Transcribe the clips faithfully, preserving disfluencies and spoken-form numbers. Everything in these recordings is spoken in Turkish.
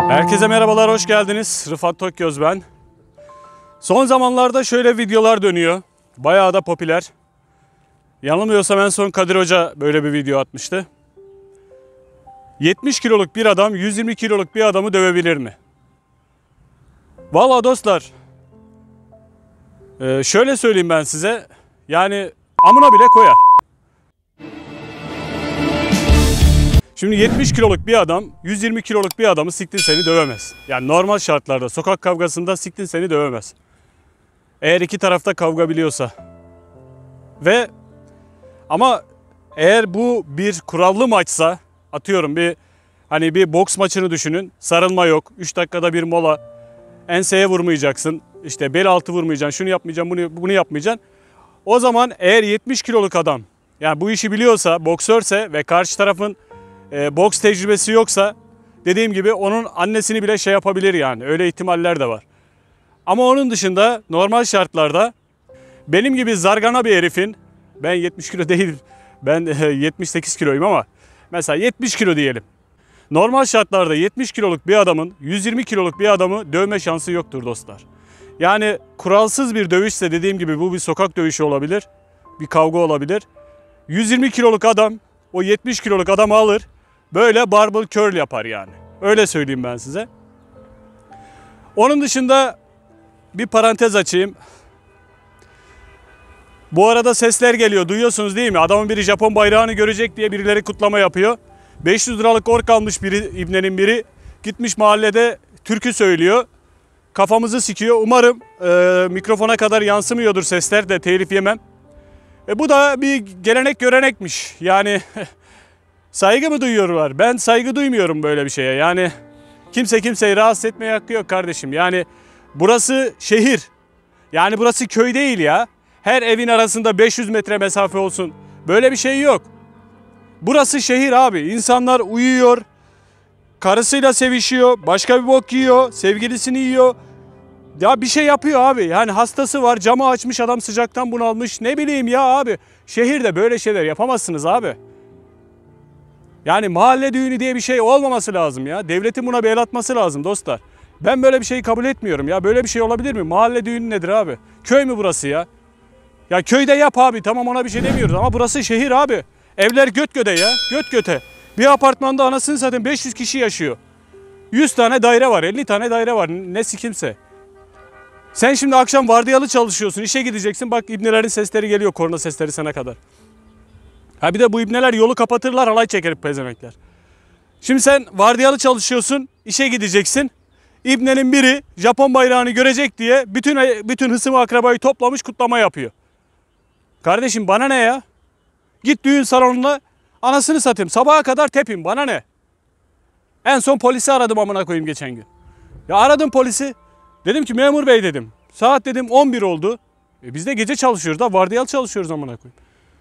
Herkese merhabalar, hoş geldiniz. Rıfat Tokgöz ben. Son zamanlarda şöyle videolar dönüyor. Bayağı da popüler. Yanılmıyorsam en son Kadir Hoca böyle bir video atmıştı. yetmiş kiloluk bir adam yüz yirmi kiloluk bir adamı dövebilir mi? Vallahi dostlar, şöyle söyleyeyim ben size. Yani amına bile koyar. Şimdi yetmiş kiloluk bir adam yüz yirmi kiloluk bir adamı siktin seni dövemez. Yani normal şartlarda sokak kavgasında siktin seni dövemez. Eğer iki tarafta kavga biliyorsa. Ve ama eğer bu bir kurallı maçsa, atıyorum bir hani bir boks maçını düşünün. Sarılma yok. üç dakikada bir mola. Enseye vurmayacaksın. İşte bel altı vurmayacaksın. Şunu yapmayacaksın, bunu bunu yapmayacaksın. O zaman eğer yetmiş kiloluk adam yani bu işi biliyorsa, boksörse ve karşı tarafın E, boks tecrübesi yoksa dediğim gibi onun annesini bile şey yapabilir yani. Öyle ihtimaller de var. Ama onun dışında normal şartlarda benim gibi zargana bir herifin, ben yetmiş kilo değil, ben yetmiş sekiz kiloyum ama mesela yetmiş kilo diyelim. Normal şartlarda yetmiş kiloluk bir adamın yüz yirmi kiloluk bir adamı dövme şansı yoktur dostlar. Yani kuralsız bir dövüşse dediğim gibi bu bir sokak dövüşü olabilir. Bir kavga olabilir. yüz yirmi kiloluk adam o yetmiş kiloluk adamı alır. Böyle barbell curl yapar yani. Öyle söyleyeyim ben size. Onun dışında bir parantez açayım. Bu arada sesler geliyor. Duyuyorsunuz değil mi? Adamın biri Japon bayrağını görecek diye birileri kutlama yapıyor. beş yüz liralık ork almış biri, ibnenin biri. Gitmiş mahallede türkü söylüyor. Kafamızı sikiyor. Umarım e, mikrofona kadar yansımıyordur sesler de telif yemem. E, bu da bir gelenek görenekmiş. Yani... Saygı mı duyuyorlar? Ben saygı duymuyorum böyle bir şeye. Yani kimse kimseyi rahatsız etmeye hakkı yok kardeşim. Yani burası şehir. Yani burası köy değil ya. Her evin arasında beş yüz metre mesafe olsun. Böyle bir şey yok. Burası şehir abi. İnsanlar uyuyor. Karısıyla sevişiyor. Başka bir bok yiyor. Sevgilisini yiyor. Ya bir şey yapıyor abi. Yani hastası var. Camı açmış adam sıcaktan bunalmış. Ne bileyim ya abi. Şehirde böyle şeyler yapamazsınız abi. Yani mahalle düğünü diye bir şey olmaması lazım ya. Devletin buna bir el atması lazım dostlar. Ben böyle bir şeyi kabul etmiyorum ya. Böyle bir şey olabilir mi? Mahalle düğünü nedir abi? Köy mü burası ya? Ya köyde yap abi. Tamam, ona bir şey demiyoruz ama burası şehir abi. Evler göt göte ya. Göt göte. Bir apartmanda anasını satayım beş yüz kişi yaşıyor. yüz tane daire var. elli tane daire var. Nesi kimse. Sen şimdi akşam vardiyalı çalışıyorsun. İşe gideceksin. Bak ibnelerin sesleri geliyor. Korna sesleri sana kadar. Ha bir de bu ibneler yolu kapatırlar, halay çeker pezemekler. Şimdi sen vardiyalı çalışıyorsun, işe gideceksin. İbnenin biri Japon bayrağını görecek diye bütün bütün hısımı akrabayı toplamış kutlama yapıyor. Kardeşim bana ne ya? Git düğün salonuna anasını satayım. Sabaha kadar tepin, bana ne? En son polisi aradım amına koyayım geçen gün. Ya aradım polisi. Dedim ki memur bey dedim. Saat dedim on bir oldu. E biz de gece çalışıyoruz da vardiyalı çalışıyoruz amına koyayım.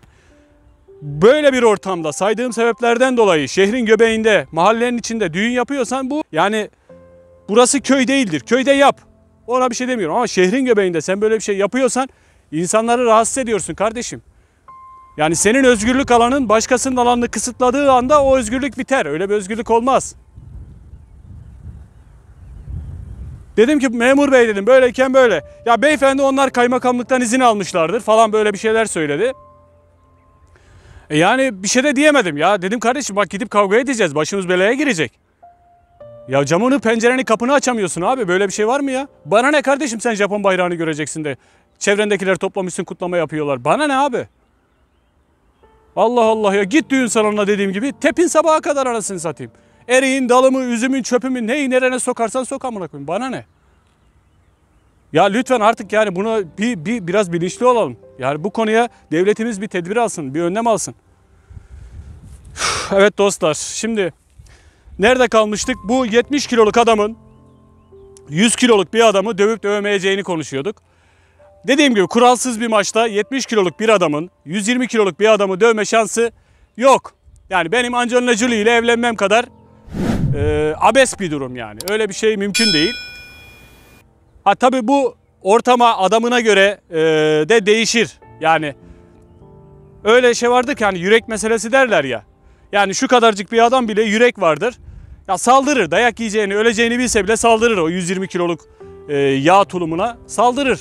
Böyle bir ortamda saydığım sebeplerden dolayı şehrin göbeğinde, mahallenin içinde düğün yapıyorsan bu yani burası köy değildir. Köyde yap. Ona bir şey demiyorum ama şehrin göbeğinde sen böyle bir şey yapıyorsan insanları rahatsız ediyorsun kardeşim. Yani senin özgürlük alanın başkasının alanını kısıtladığı anda o özgürlük biter. Öyle bir özgürlük olmaz. Dedim ki memur bey dedim böyleyken böyle. Ya beyefendi onlar kaymakamlıktan izin almışlardır falan böyle bir şeyler söyledi. E yani bir şey de diyemedim ya. Dedim kardeşim bak gidip kavga edeceğiz. Başımız belaya girecek. Ya camını, pencereni, kapını açamıyorsun abi. Böyle bir şey var mı ya? Bana ne kardeşim sen Japon bayrağını göreceksin de. Çevrendekiler toplamışsın kutlama yapıyorlar. Bana ne abi? Allah Allah ya. Git düğün salonuna dediğim gibi. Tepin sabaha kadar arasını satayım. Eriğin, dalımı, üzümün, çöpümün neyi nerene sokarsan sok amına koyayım. Bana ne? Ya lütfen artık yani buna bir, bir biraz bilinçli olalım. Yani bu konuya devletimiz bir tedbir alsın, bir önlem alsın. Evet dostlar, şimdi nerede kalmıştık? Bu yetmiş kiloluk adamın yüz kiloluk bir adamı dövüp dövemeyeceğini konuşuyorduk. Dediğim gibi kuralsız bir maçta yetmiş kiloluk bir adamın yüz yirmi kiloluk bir adamı dövme şansı yok. Yani benim Angelina Jolie ile evlenmem kadar e, abes bir durum yani. Öyle bir şey mümkün değil. Ha tabii bu ortama adamına göre e, de değişir. Yani öyle şey vardır ki hani yürek meselesi derler ya. Yani şu kadarcık bir adam bile yürek vardır. Ya saldırır. Dayak yiyeceğini, öleceğini bilse bile saldırır. O yüz yirmi kiloluk e, yağ tulumuna saldırır.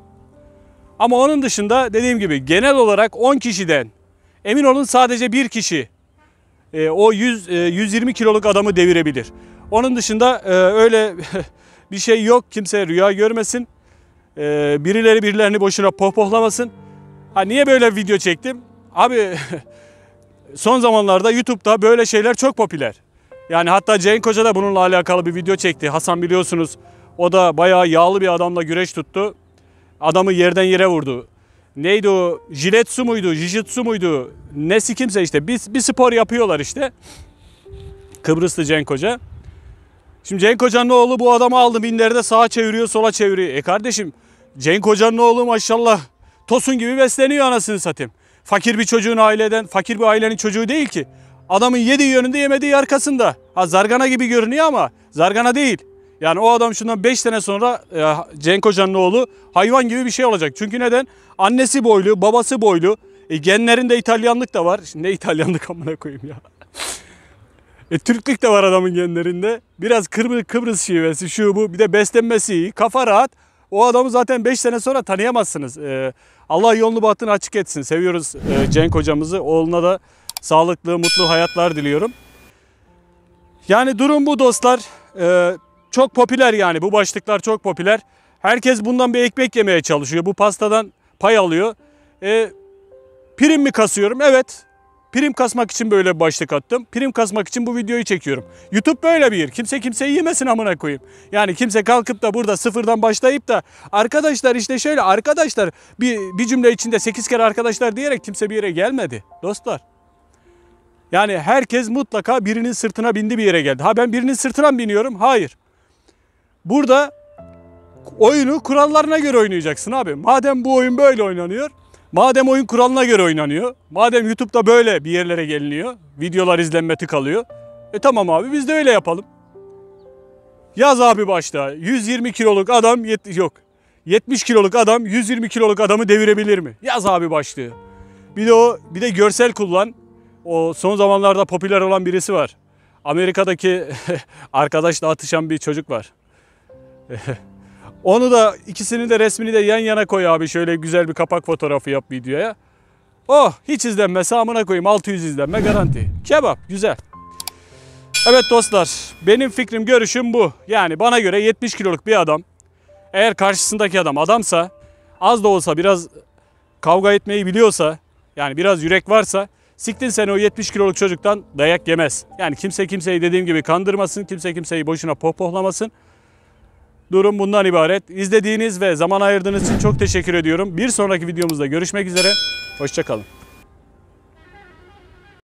Ama onun dışında dediğim gibi genel olarak on kişiden emin olun sadece bir kişi e, o yüz, e, yüz yirmi kiloluk adamı devirebilir. Onun dışında e, öyle bir şey yok. Kimse rüya görmesin. E, birileri birilerini boşuna pohpohlamasın. Ha, niye böyle video çektim? Abi son zamanlarda YouTube'da böyle şeyler çok popüler. Yani hatta Cenk Hoca da bununla alakalı bir video çekti. Hasan biliyorsunuz, o da bayağı yağlı bir adamla güreş tuttu. Adamı yerden yere vurdu. Neydi o? Jiletsu muydu? Jijitsu muydu? Nesi kimse işte. Bir, bir spor yapıyorlar işte. Kıbrıslı Cenk Hoca. Şimdi Cenk Hoca'nın oğlu bu adamı aldı minderde sağa çeviriyor, sola çeviriyor. E kardeşim, Cenk Hoca'nın oğlu maşallah tosun gibi besleniyor anasını satayım. Fakir bir çocuğun aileden, fakir bir ailenin çocuğu değil ki. Adamın yediği yönünde yemediği arkasında. Ha, zargana gibi görünüyor ama zargana değil. Yani o adam şundan beş sene sonra e, Cenk Hoca'nın oğlu hayvan gibi bir şey olacak. Çünkü neden? Annesi boylu, babası boylu. E, genlerinde İtalyanlık da var. Ne İtalyanlık amına koyayım ya. E, Türklük de var adamın genlerinde. Biraz Kıbrıs, Kıbrıs şivesi, şu bu. Bir de beslenmesi iyi. Kafa rahat. O adamı zaten beş sene sonra tanıyamazsınız. E, Allah yolunu bahtını açık etsin. Seviyoruz e, Cenk hocamızı. Oğluna da sağlıklı, mutlu hayatlar diliyorum. Yani durum bu dostlar. E, çok popüler yani. Bu başlıklar çok popüler. Herkes bundan bir ekmek yemeye çalışıyor. Bu pastadan pay alıyor. E, prim mi kasıyorum? Evet. Prim kasmak için böyle bir başlık attım. Prim kasmak için bu videoyu çekiyorum. YouTube böyle bir yer. Kimse kimseyi yemesin amına koyayım. Yani kimse kalkıp da burada sıfırdan başlayıp da arkadaşlar işte şöyle arkadaşlar bir, bir cümle içinde sekiz kere arkadaşlar diyerek kimse bir yere gelmedi. Dostlar. Yani herkes mutlaka birinin sırtına bindi bir yere geldi. Ha ben birinin sırtına mı biniyorum? Hayır. Burada oyunu kurallarına göre oynayacaksın abi. Madem bu oyun böyle oynanıyor. Madem oyun kuralına göre oynanıyor, madem YouTube'da böyle bir yerlere geliniyor, videolar izlenme tıkalıyor. E tamam abi biz de öyle yapalım. Yaz abi başta yüz yirmi kiloluk adam, yok yetmiş kiloluk adam yüz yirmi kiloluk adamı devirebilir mi? Yaz abi başlığı. Bir de o bir de görsel kullan. O son zamanlarda popüler olan birisi var. Amerika'daki arkadaşla atışan bir çocuk var. Onu da ikisini de resmini de yan yana koy abi. Şöyle güzel bir kapak fotoğrafı yap videoya. Oh hiç izlenmese amına koyayım altı yüz izlenme garanti. Kebap güzel. Evet dostlar benim fikrim görüşüm bu. Yani bana göre yetmiş kiloluk bir adam eğer karşısındaki adam adamsa az da olsa biraz kavga etmeyi biliyorsa yani biraz yürek varsa siktin sen o yetmiş kiloluk çocuktan dayak yemez. Yani kimse kimseyi dediğim gibi kandırmasın. Kimse kimseyi boşuna pohpohlamasın. Durum bundan ibaret. İzlediğiniz ve zaman ayırdığınız için çok teşekkür ediyorum. Bir sonraki videomuzda görüşmek üzere. Hoşça kalın.